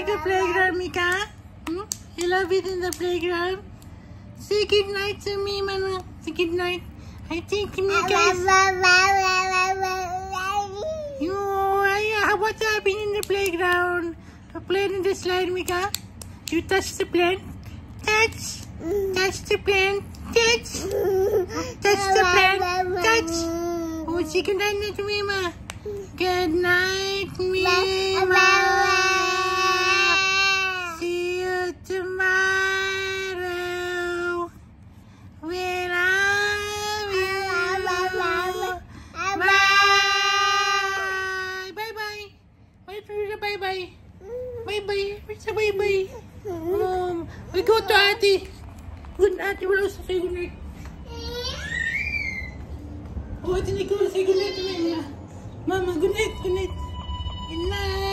like the playground, Mika? You love it in the playground? Say good night to me, Mama. Say good night. I think Mika is... What's happening in the playground? Playing in the slide, Mika. You touch the plant. Touch. Touch the plant. Touch. Touch the plant. Touch. Oh, say good night to Mema. Good night, Mema. See you tomorrow. We love you. Bye. Bye-bye. Bye-bye. Bye-bye. Where's the bye-bye? We go to Ate. Good Ate will also say good night. Oh, Ate, go say good night to Mema. Mama, good night, good night. Good night.